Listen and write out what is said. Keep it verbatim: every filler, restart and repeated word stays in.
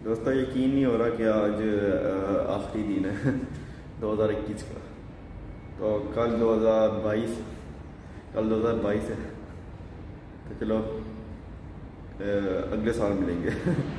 दोस्तों यकीन नहीं हो रहा कि आज आखिरी दिन है दो हज़ार इक्कीस का। तो कल दो हज़ार बाईस कल दो हज़ार बाईस है। तो चलो अगले साल मिलेंगे।